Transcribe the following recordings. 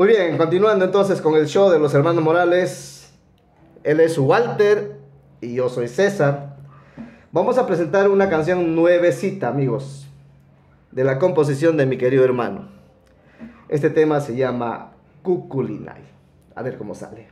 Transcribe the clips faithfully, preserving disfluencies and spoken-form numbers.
Muy bien, continuando entonces con el show de los hermanos Morales. Él es Walter y yo soy César. Vamos a presentar una canción nuevecita, amigos, de la composición de mi querido hermano. Este tema se llama Cuculinay. A ver cómo sale.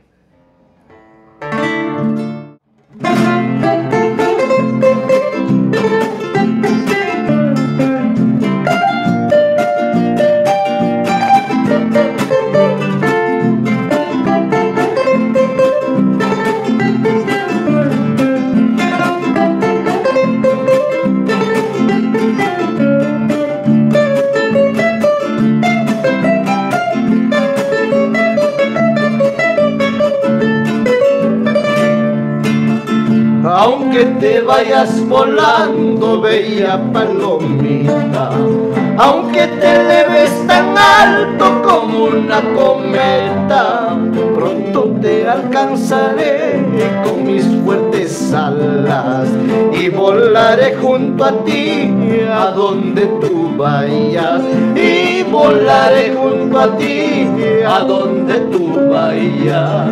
Aunque te vayas volando, bella palomita, aunque te eleves tan alto como una cometa, pronto te alcanzaré con mis fuertes alas y volaré junto a ti a donde tú vayas, y volaré junto a ti a donde tú vayas.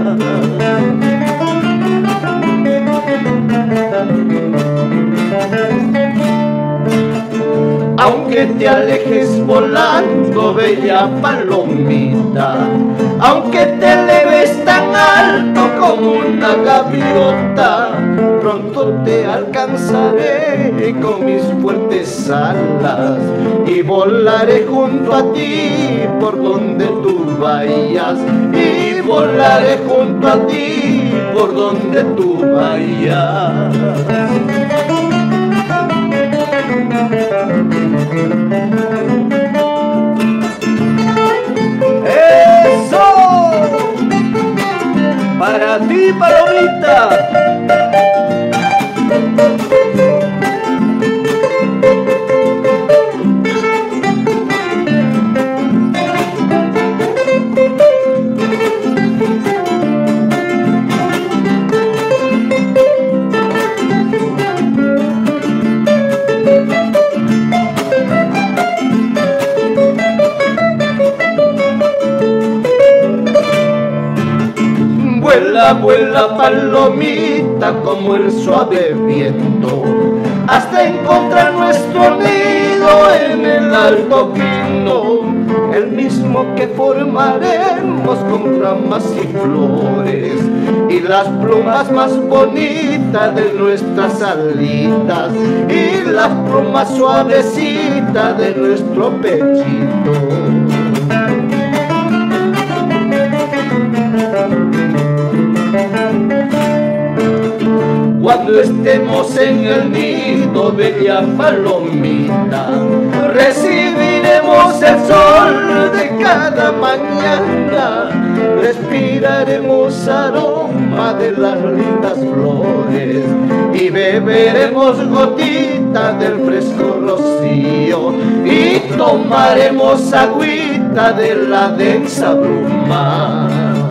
Aunque te alejes volando, bella palomita, aunque te eleves tan alto como una gaviota, pronto te alcanzaré con mis fuertes alas y volaré junto a ti por donde tú vayas, y volaré junto a ti por donde tú vayas. ¡Eso! Para ti, palomita. Vuela, vuela palomita como el suave viento, hasta encontrar nuestro nido en el alto pino, el mismo que formaremos con ramas y flores y las plumas más bonitas de nuestras alitas, y las plumas suavecitas de nuestro pechito. Cuando estemos en el nido, bella palomita, recibiremos el sol de cada mañana, respiraremos aroma de las lindas flores y beberemos gotitas del fresco rocío y tomaremos agüita de la densa bruma.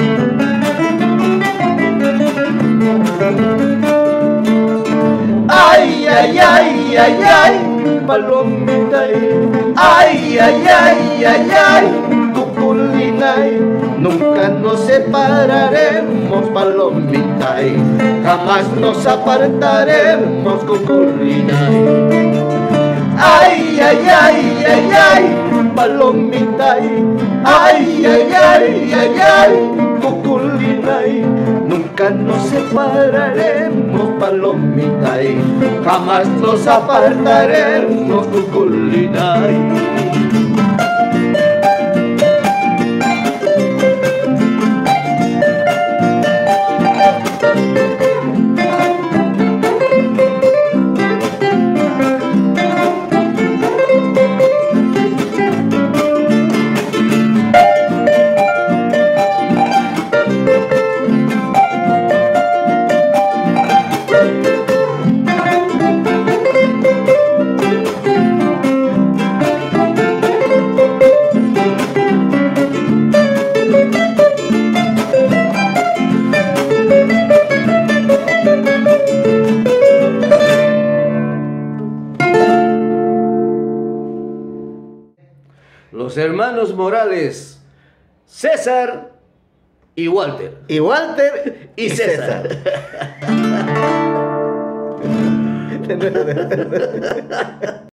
Ay, ay, ay, ay, ay, palomita, ay, ay, ay, ay, ay, cuculinay, nunca nos separaremos, palomita, jamás nos apartaremos, cuculinay. Ay, ay, ay, ay, ay, palomita, ay, ay, ay, ay, ay, cuculinay, nunca nos separaremos, palomita, jamás nos apartaremos, cuculinay. Los hermanos Morales César y Walter. Y Walter Y César. César.